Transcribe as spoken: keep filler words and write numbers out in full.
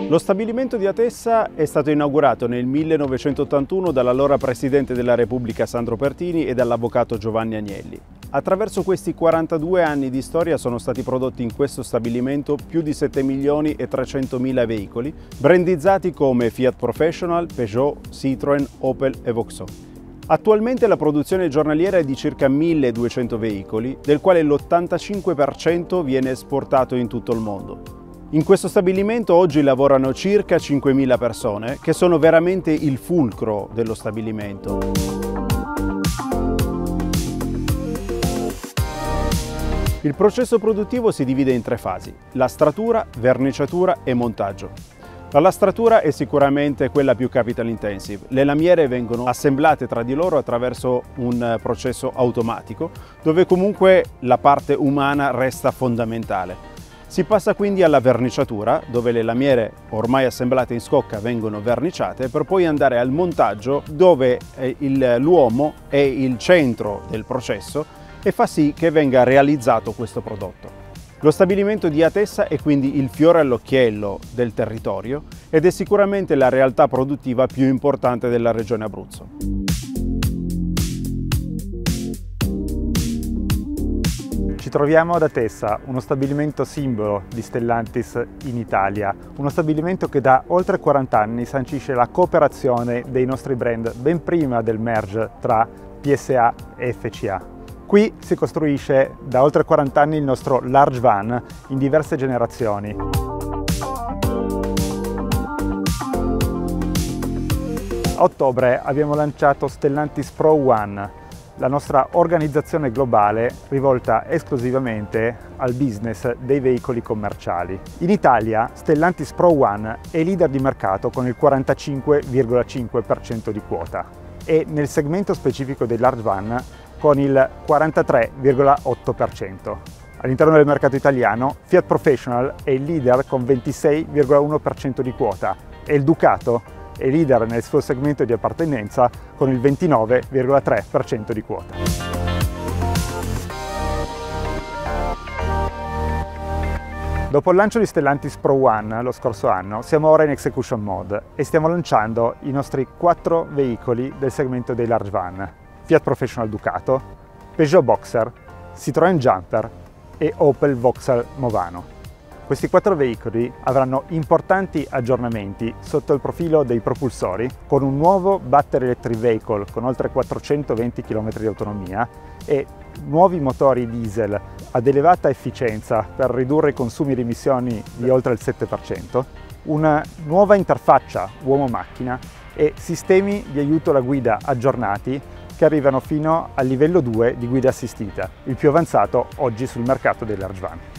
Lo stabilimento di Atessa è stato inaugurato nel millenovecentottantuno dall'allora Presidente della Repubblica Sandro Pertini e dall'avvocato Giovanni Agnelli. Attraverso questi quarantadue anni di storia sono stati prodotti in questo stabilimento più di sette milioni e trecentomila veicoli, brandizzati come Fiat Professional, Peugeot, Citroën, Opel e Vauxhall. Attualmente la produzione giornaliera è di circa milleduecento veicoli, del quale l'ottantacinque per cento viene esportato in tutto il mondo. In questo stabilimento oggi lavorano circa cinquemila persone, che sono veramente il fulcro dello stabilimento. Il processo produttivo si divide in tre fasi: lastratura, verniciatura e montaggio. La lastratura è sicuramente quella più capital intensive. Le lamiere vengono assemblate tra di loro attraverso un processo automatico, dove comunque la parte umana resta fondamentale. Si passa quindi alla verniciatura, dove le lamiere ormai assemblate in scocca vengono verniciate, per poi andare al montaggio, dove l'uomo è il centro del processo e fa sì che venga realizzato questo prodotto. Lo stabilimento di Atessa è quindi il fiore all'occhiello del territorio ed è sicuramente la realtà produttiva più importante della regione Abruzzo. Ci troviamo ad Atessa, uno stabilimento simbolo di Stellantis in Italia, uno stabilimento che da oltre quaranta anni sancisce la cooperazione dei nostri brand ben prima del merge tra P S A e F C A. Qui si costruisce da oltre quaranta anni il nostro large van in diverse generazioni. A ottobre abbiamo lanciato Stellantis Pro One, la nostra organizzazione globale rivolta esclusivamente al business dei veicoli commerciali. In Italia Stellantis Pro One è leader di mercato con il quarantacinque virgola cinque per cento di quota e nel segmento specifico dei large van con il quarantatré virgola otto per cento. All'interno del mercato italiano Fiat Professional è il leader con ventisei virgola uno per cento di quota e il Ducato è leader nel suo segmento di appartenenza con il ventinove virgola tre per cento di quota. Dopo il lancio di Stellantis Pro One lo scorso anno, siamo ora in execution mode e stiamo lanciando i nostri quattro veicoli del segmento dei large van: Fiat Professional Ducato, Peugeot Boxer, Citroën Jumper e Opel Vauxhall Movano. Questi quattro veicoli avranno importanti aggiornamenti sotto il profilo dei propulsori, con un nuovo battery electric vehicle con oltre quattrocentoventi chilometri di autonomia e nuovi motori diesel ad elevata efficienza per ridurre i consumi di emissioni di oltre il sette per cento, una nuova interfaccia uomo-macchina e sistemi di aiuto alla guida aggiornati che arrivano fino al livello due di guida assistita, il più avanzato oggi sul mercato dei large van.